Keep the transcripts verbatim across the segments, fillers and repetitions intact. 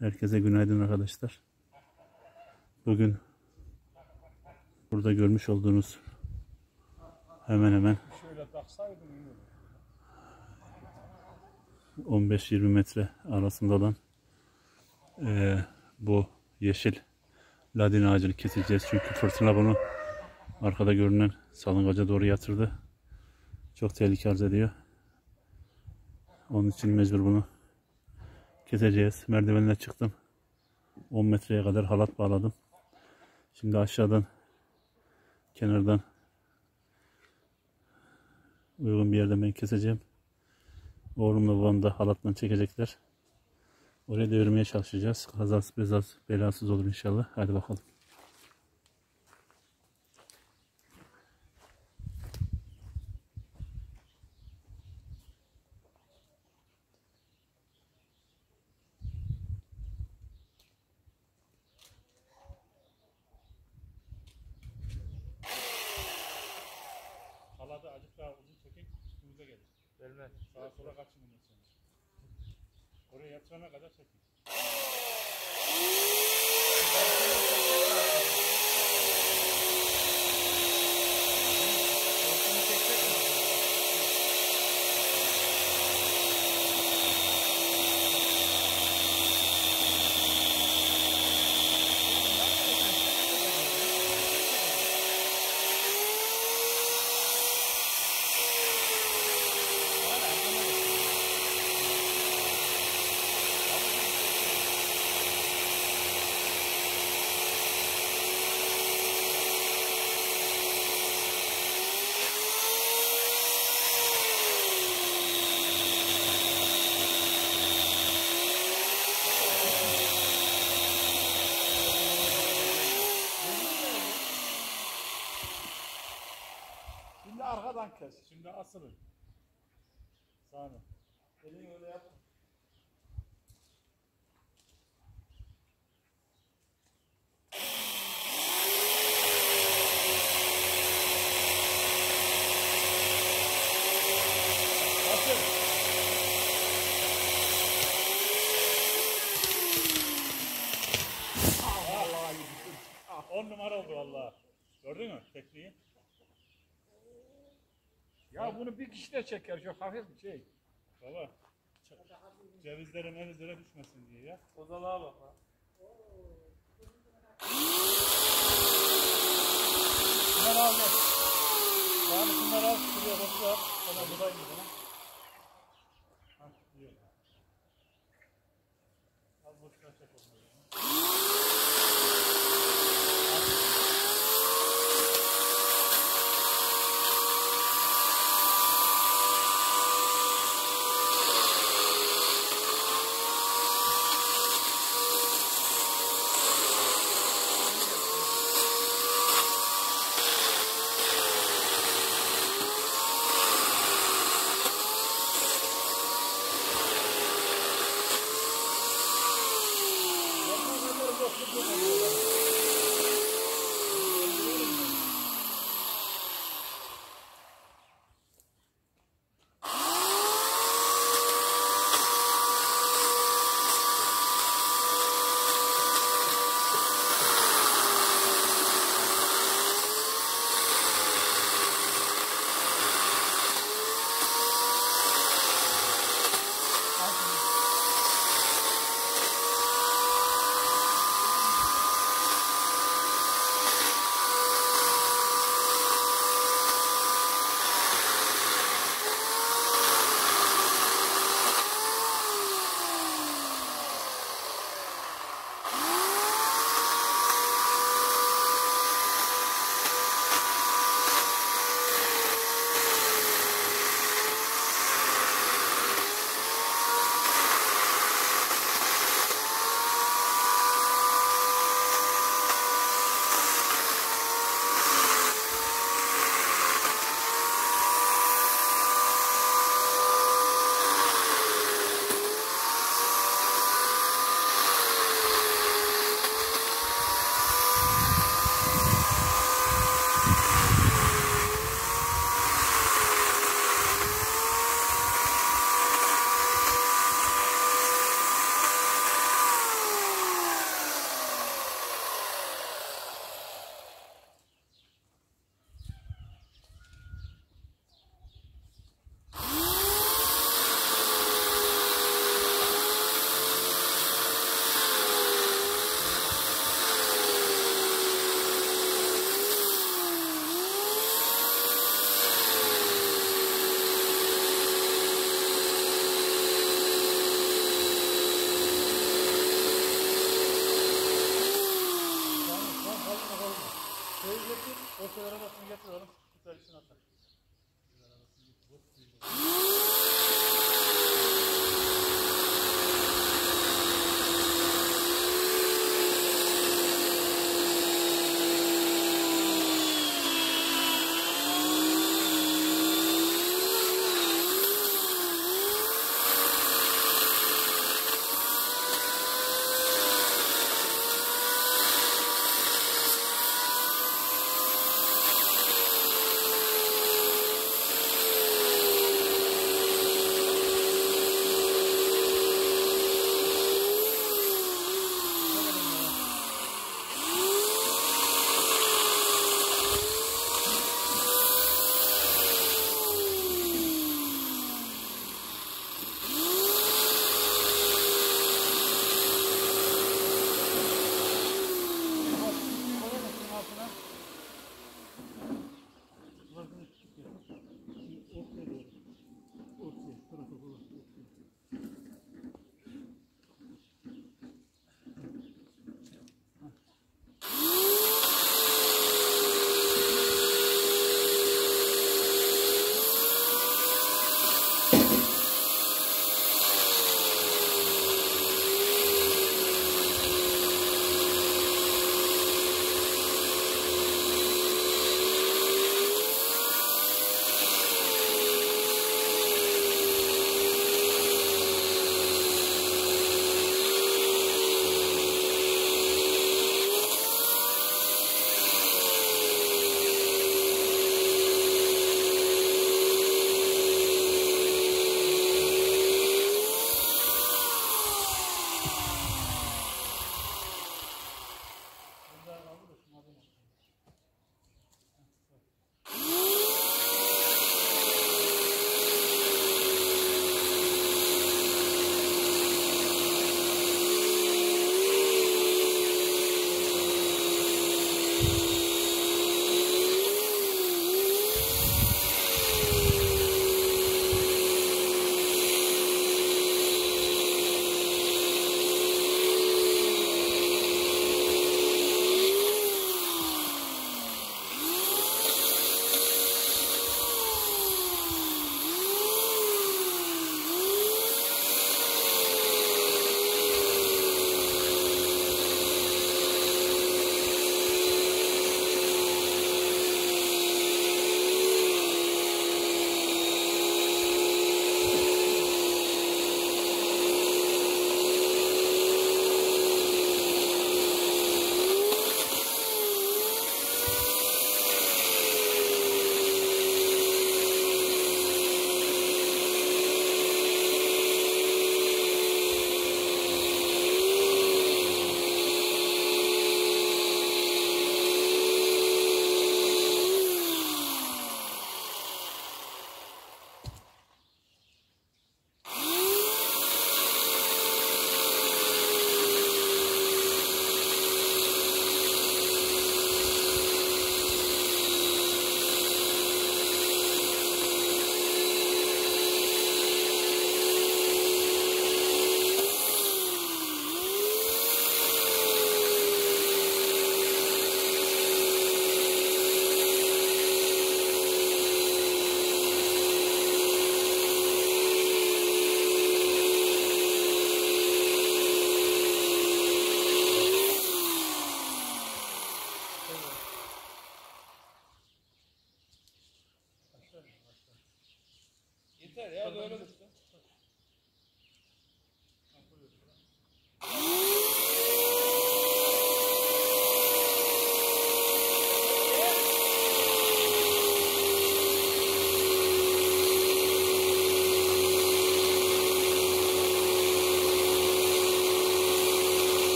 Herkese günaydın arkadaşlar. Bugün burada görmüş olduğunuz hemen hemen on beş yirmi metre arasında olan e, bu yeşil ladin ağacını keseceğiz. Çünkü fırtına bunu arkada görünen salıngaca doğru yatırdı. Çok tehlike arz ediyor. Onun için mecbur bunu keseceğiz. Merdivenle çıktım. on metreye kadar halat bağladım. Şimdi aşağıdan kenardan uygun bir yerden ben keseceğim. Oğlumla babam da halatla çekecekler. Oraya devirmeye çalışacağız. Kazasız bezasız, belasız olur inşallah. Hadi bakalım. Haladı azıcık daha uzun çekin, üstünüze gelir. Gelmez. Sağa sola kaçın bundan sonra. Oraya yatırana kadar çekin. Şimdi arkadan kes. Şimdi asılın. Sağına. Elini öyle yap. Asıl. On numara oldu vallahi. Gördün mü tekniği? Ya bunu bir kişi de çeker, çok hafif bir şey. Baba, cevizlere mevizlere düşmesin diye ya. Odalığa bak ha. Şunları al gel. Yani şunları al, şuraya boşluğa. Sana buradayım o zaman. Hah, iyi oldu. Az boşluğa çek onları. Veysel arabasını getir oğlum. Süper işini atar.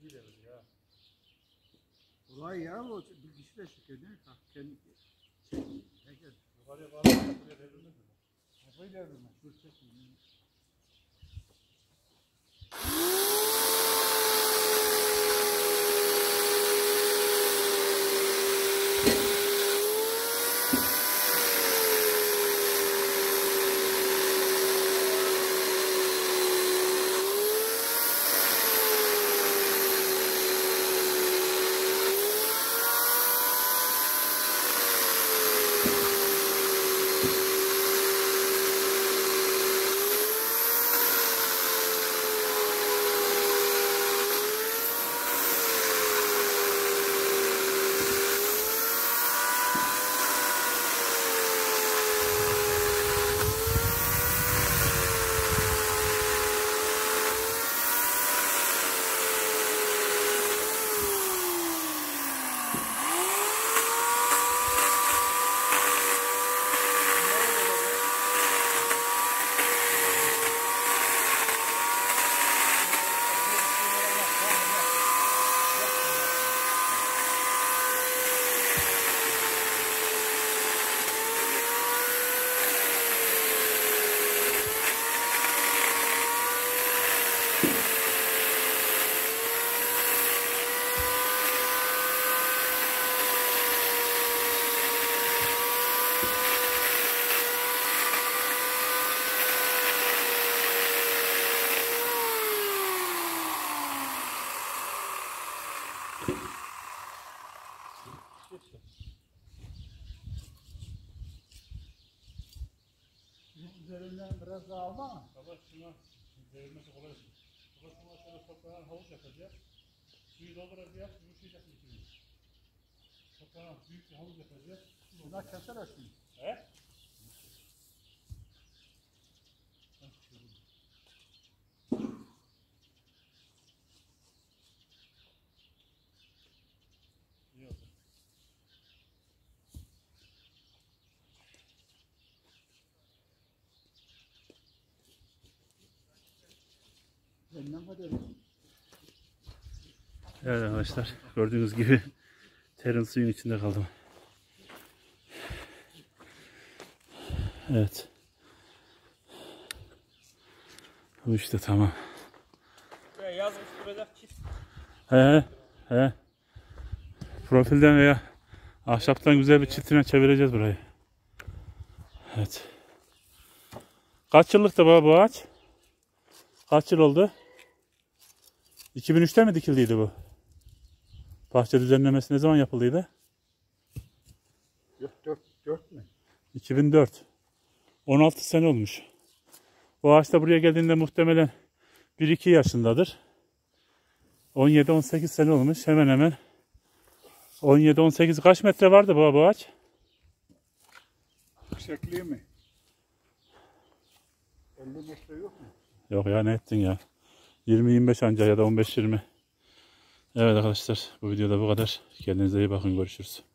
iyi devir ya. Kolay ya o bir kişi de çekiyor değil mi? Ha, kendi çek. Çeker. Yukarıya bağlı buraya devrilmez mi? Kafayı devirme. Dur çekeyim. Üzerinden biraz daha alma mı? Baba şuna devirmesi kolay değil. Baba şuna şöyle toprağın havuz yapacağız. Suyu dolduracağız, yumuşayacak bir suyu. Toprağın büyük bir havuz yapacağız. Bunlar keser aslında. He? İyi oldu. Benden kadar. Evet arkadaşlar gördüğünüz gibi terin suyun içinde kaldım. Evet. Bu işte tamam. Yazmış duracak çift. He he. Profilden veya ahşaptan güzel bir çitine çevireceğiz burayı. Evet. Kaç yıllıktı bu, bu ağaç? Kaç yıl oldu? iki bin üçte mi dikildiydi bu? Bahçe düzenlemesi ne zaman yapıldıydı? Yok dört, dört mü? iki bin dört. on altı sene olmuş. Bu ağaç da buraya geldiğinde muhtemelen bir iki yaşındadır. on yedi on sekiz sene olmuş. Hemen hemen on yedi on sekiz kaç metre vardı bu, bu ağaç? Yüksekliği mi? elli metre yok mu? Yok ya, ne ettin ya. yirmi yirmi beş anca ya da on beş yirmi. Evet arkadaşlar, bu videoda bu kadar. Kendinize iyi bakın, görüşürüz.